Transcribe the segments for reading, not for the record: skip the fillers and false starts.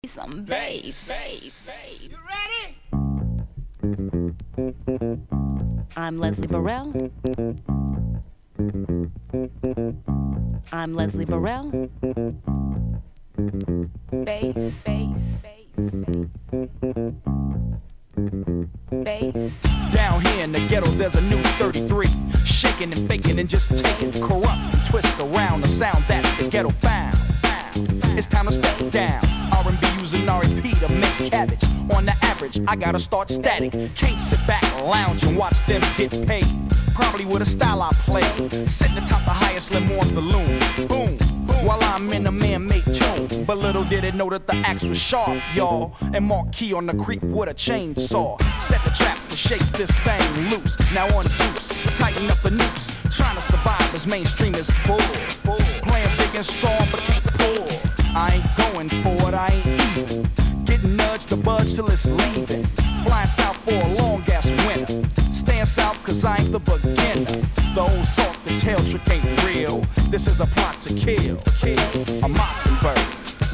Some bass. You ready? I'm Leslie Burrell. I'm Leslie Burrell. Bass. Down here in the ghetto, there's a new 33. Shaking and faking and just taking. Corrupt and twist around the sound that the ghetto found. It's time to step down. R&B using R.E.P. to make cabbage. On the average, I gotta start static. Can't sit back, lounge, and watch them get paid. Probably with a style I play. Sitting atop the highest limb on the loom. Boom, boom, while I'm in a man-made tune. But little did it know that the axe was sharp, y'all. And Marquis on the creek with a chainsaw. Set the trap to shake this thing loose. Now on deuce, tighten up the noose. Trying to survive as mainstream is bull. Playing big and strong, but can't pull. I ain't going for it, I ain't evil. Getting nudged to budge till it's leaving. Flying south for a long ass winter. Staying south cause I ain't the beginner. The old salt, the tail trick ain't real. This is a plot to kill. A mockingbird.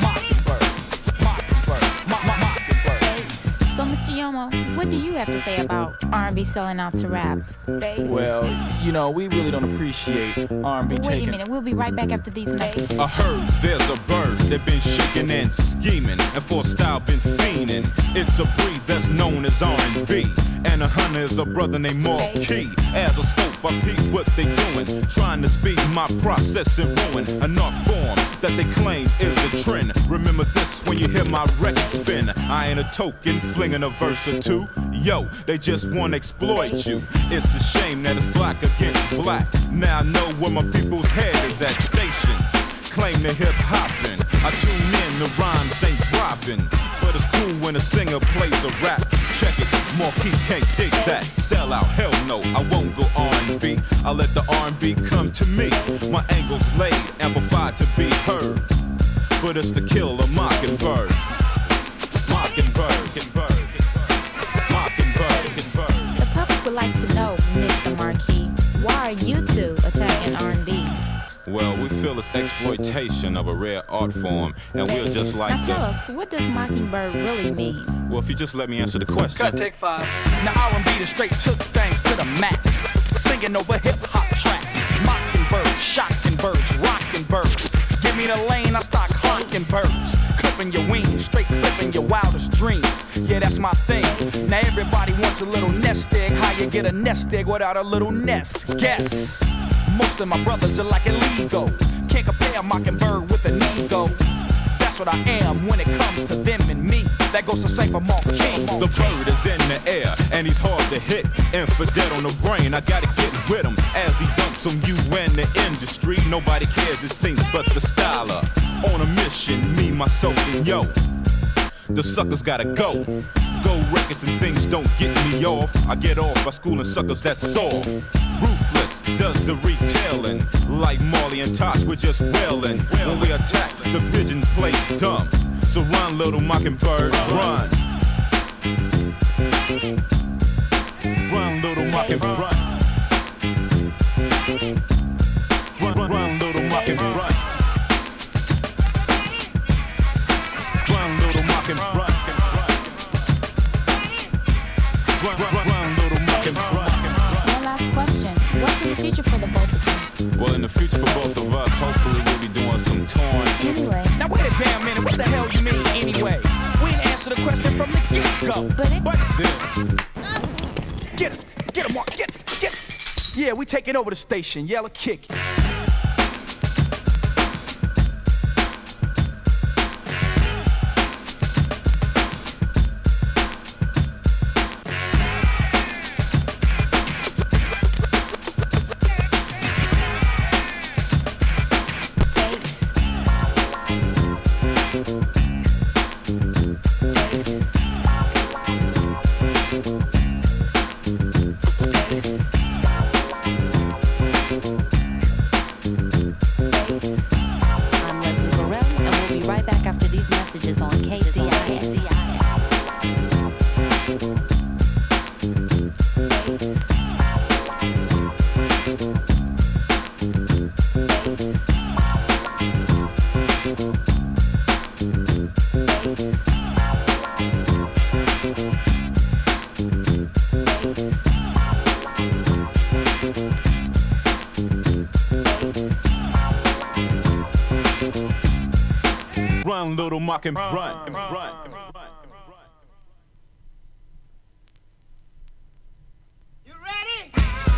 So, Mr. Yomo, what do you have to say about R&B selling out to rap? Well, you know, we really don't appreciate R&B taking... Wait a minute, we'll be right back after these messages. I heard there's a bird that been shaking and scheming, and for a style been fiending. It's a breed that's known as R&B, and a hunter is a brother named Marquis. As a scope, I peep what they doing, trying to speed my process and ruin an art form that they claim is a trend. Remember this when you hear my record spin. I ain't a token, flinging a verse or two. Yo, they just wanna exploit you. It's a shame that it's black against black. Now I know where my people's head is at. Stations claim the hip hopping. I tune in, the rhymes ain't dropping. But it's cool when a singer plays a rap. Check it, Marquis can't dig that. Sell out, hell no, I won't go R&B. I let the R&B come to me. My angles laid, amplified to be heard. But it's to kill a mockingbird. The public would like to know, Mr. Marquis, why are you two attacking R&B? Well, we feel it's exploitation of a rare art form, and we'll just like now tell us, what does mockingbird really mean? Well, if you just let me answer the question. Cut, take 5. Now R&B the straight took things to the max. Singing over hip-hop tracks. Mockingbirds, shocking birds, rocking birds. Give me the lane, I start clocking birds. Clipping your wings, straight clipping your wildest dreams. Yeah, that's my thing. Now everybody wants a little nest egg. How you get a nest egg without a little nest? Guess. Most of my brothers are like illegal. Can't compare a mockingbird with an ego. That's what I am when it comes to them and me. That goes the same for Marquis. The bird is in the air, and he's hard to hit. Infidel on the brain, I gotta get with him. As he dumps on you and the industry, nobody cares, it seems, but the styler. On a mission, me, myself, and yo. The suckers gotta go. Gold records and things don't get me off. I get off by schooling suckers that's soft. Ruthless does the retailing. Like Marley and Tosh, we're just wailing. When we attack, the pigeon plays dumb. So run, little mockingbirds, run. Run, little mockingbird, run. Run, little mockingbird, run. Run, little mockingbird, run. Run, little mockingbird, run. One last question. What's in the future for the both of you? Well, in the future for both of us, hopefully we'll be doing some touring. Anyway. Now wait a damn minute, what the hell you mean anyway? We didn't answer the question from the get-go. But this. Get him, Mark, get him. Yeah, we taking over the station, yell or kick it. Run, little mocking, run, run. You ready?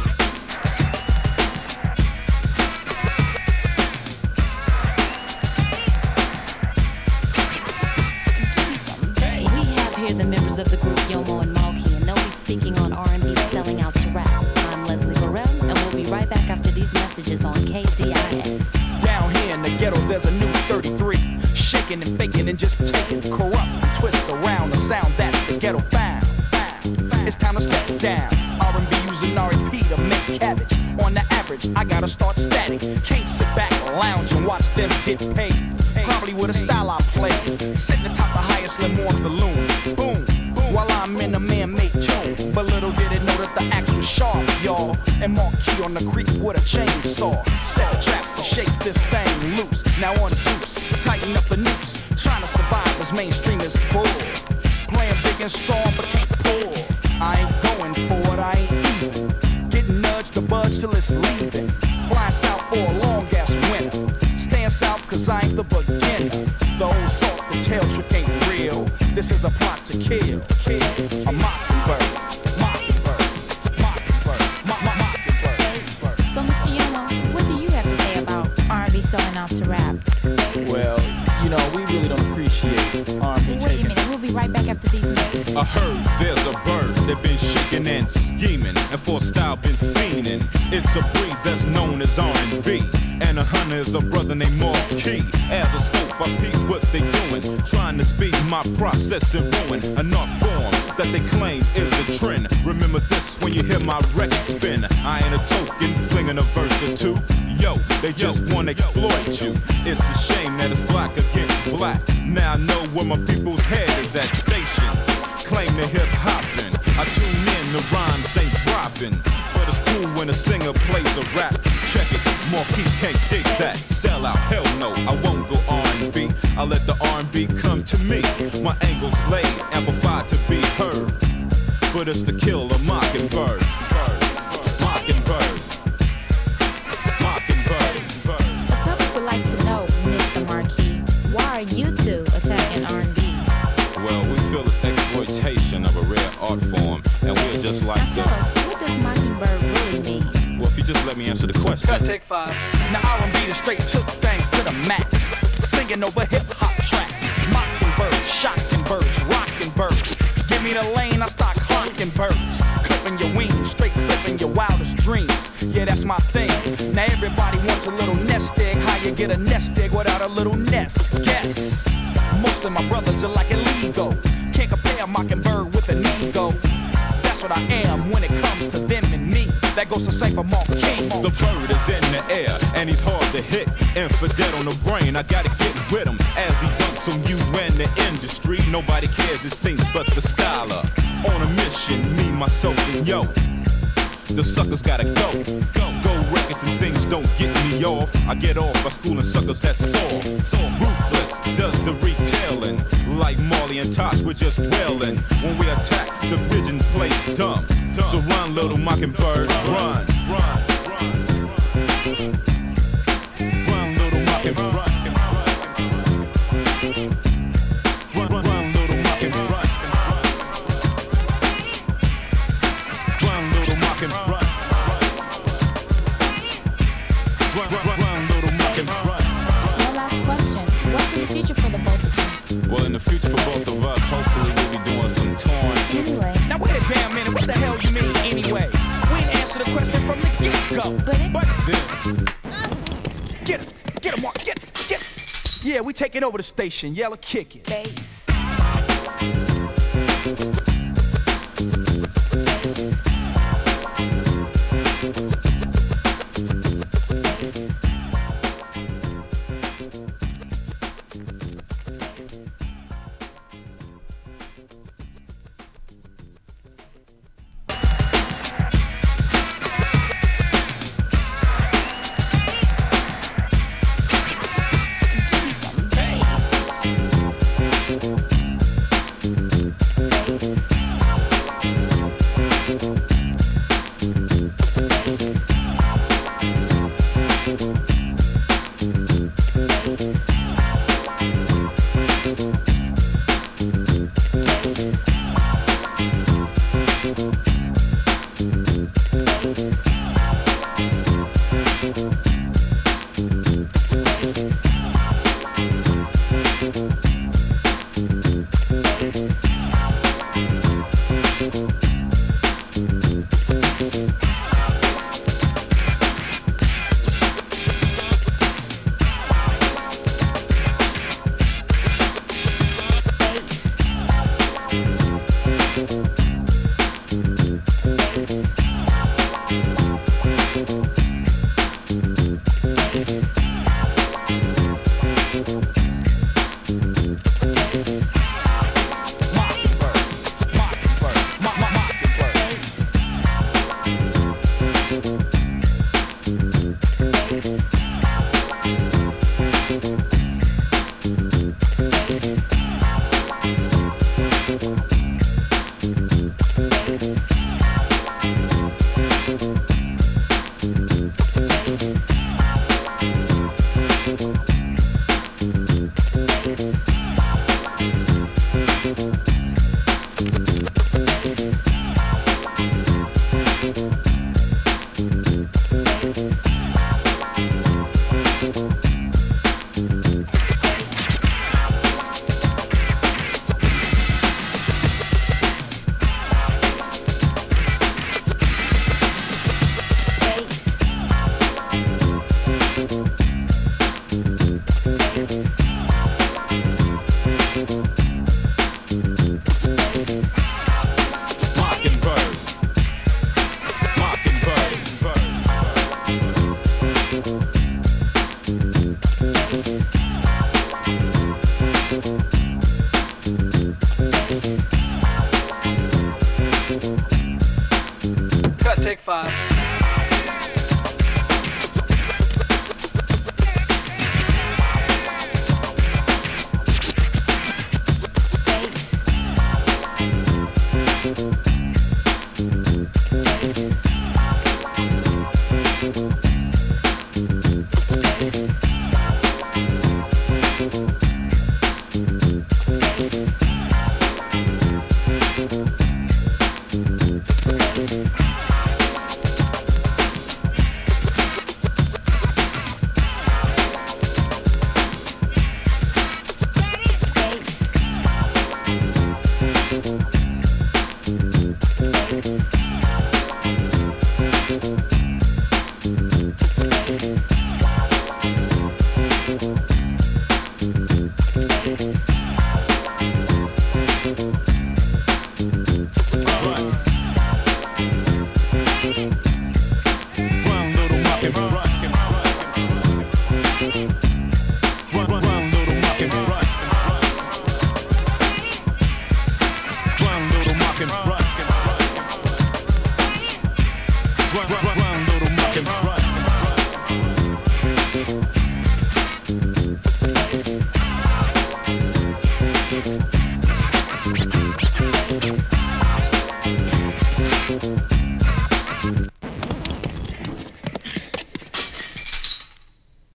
We have here the members of the group Yomo and Malky, and they'll be speaking on R&B selling out to rap. I'm Leslie Burrell, and we'll be right back after these messages on KDIS. Down here in the ghetto, there's a new 33. Shaking and faking and just taking. Corrupt and twist around the sound that the ghetto found. It's time to step down. R&B using R&P to make cabbage. On the average, I gotta start static. Can't sit back, lounge, and watch them get paid. Probably with a style I play. Sitting atop the highest limb on the loom. Boom, boom, while I'm in a man-made tune. But little did it know that the axe was sharp, y'all. And Marquis on the creek with a chainsaw. Set a trap to shake this thing loose. Now on the goose, tighten up the noose. Trying to survive as mainstream is bull. Playing big and strong but can't pull. I ain't going for it, I ain't even. Getting nudged to budge till it's leaving. Flying south for a long ass winter. Staying south cause I ain't the beginner. The old salt, the tail trick ain't real. This is a plot to kill. A mockingbird. So, Mr. Yomo, what do you have to say about R&B selling out to rap? Well, you know, we really don't appreciate R&B Wait a taking. minute, we'll be right back after these messages. I heard there's a bird that been shaking and scheming, and for style been fiending. It's a breed that's known as R&B, and a hunter is a brother named Marquis. As a scope, I peep what they doing, trying to speed my process and ruin an art form that they claim is a trend. Remember this when you hear my record spin. I ain't a token, flinging a verse or two. Yo, they just wanna exploit you. It's a shame that it's black against black. Now I know where my people's head is at. Stations claim the hip hopping. I tune in, the rhymes ain't dropping. But it's cool when a singer plays a rap. Check it, Marquis can't dig that. Sell out, hell no, I won't go R&B. I let the R&B come to me. My angles laid, amplified to be heard. But it's to kill a mockingbird. Mockingbird. The public would like to know, Mr. Marquis, why are you two attacking R&B? Well, we feel it's exploitation of a rare art form, and we're just like Now tell us, what does Mockingbird really mean? Well, if you just let me answer the question. Take 5. Now R&B the straight took things to the max. Singing over hip-hop tracks. Mockingbirds, shocking birds, rocking birds. Give me the lane, I start clocking birds. Clipping your wings, straight clipping your wildest dreams. Yeah, that's my thing. Now everybody wants a little nest egg. How you get a nest egg without a little nest? Guess. Most of my brothers are like illegal. Can't compare a mockingbird with an ego. That's what I am when it comes to them and me. That goes to say for Marquis. The bird is in the air, and he's hard to hit. Infidel on the brain, I gotta get with him. As he dumps on you and the industry, nobody cares, it seems, but the styler. On a mission, me, myself, and yo. The suckers gotta go. Go records and things don't get me off. I get off by schooling suckers that's soft. So ruthless does the retailing. Like Marley and Tosh, we're just wailing. When we attack, the pigeon plays dumb. So run, little mockingbirds, run. Run, little mockingbird. Run, little mockingbird. Run, little mockingbird. Run, little mockingbird. One last question. What's in the future for the both of you? Well, in the future for both of us, hopefully we'll be doing some touring. Anyway, Now wait a damn minute, what the hell you mean anyway? We ain't answer the question from the get-go. But This. Get him, Mark, get him. Yeah, we taking over the station, yellow kick it. Bass.